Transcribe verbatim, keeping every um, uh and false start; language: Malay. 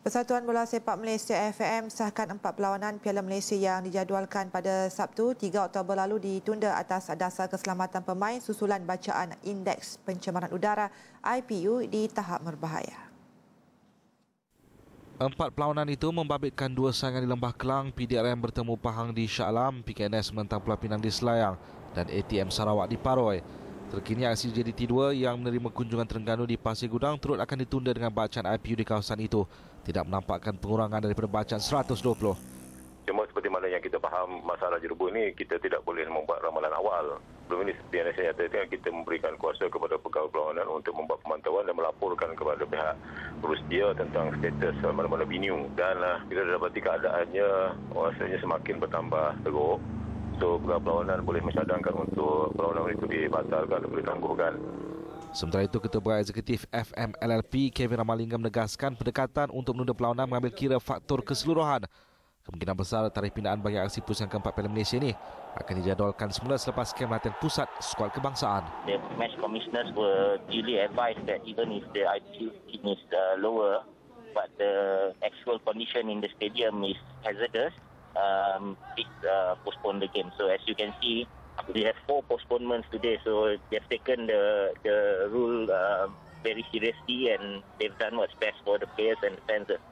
Persatuan Bola Sepak Malaysia F A M sahkan empat perlawanan Piala Malaysia yang dijadualkan pada Sabtu tiga Oktober lalu ditunda atas dasar keselamatan pemain susulan bacaan Indeks Pencemaran Udara I P U di tahap berbahaya. Empat perlawanan itu membabitkan dua saingan di Lembah Kelang, P D R M bertemu Pahang di Shah Alam, P K N S menentang Pulau Pinang di Selayang dan A T M Sarawak di Paroi. Terkini aksi J D T dua yang menerima kunjungan Terengganu di Pasir Gudang turut akan ditunda dengan bacaan I P U di kawasan itu. Tidak menampakkan pengurangan daripada bacaan seratus dua puluh. Cuma seperti mana yang kita faham, masalah jerubu ini kita tidak boleh membuat ramalan awal. Belum ini seperti yang saya nyatakan, kita memberikan kuasa kepada pegawai berlawanan untuk membuat pemantauan dan melaporkan kepada pihak Rusdia tentang status mana-mana venue. Dan uh, kita dapati keadaannya rasanya semakin bertambah teruk. So, pegawai berlawanan boleh mencadangkan untuk perlawanan itu dibatalkan atau ditangguhkan. Sementara itu, Ketua Berhad Eksekutif F M L L P Kevin Ramalingam menegaskan pendekatan untuk menunda perlawanan mengambil kira faktor keseluruhan. Kemungkinan besar tarikh pindaan bagi aksi pusingan keempat Piala Malaysia ini akan dijadualkan semula selepas kem latihan pusat skuad kebangsaan. The match commissioners were duly advised that even if the I P U is uh, lower, but the actual condition in the stadium is hazardous, um, please uh, postpone the game. So as you can see, we have four postponements today, so they've taken the the rule uh, very seriously and they've done what's best for the players and the fans.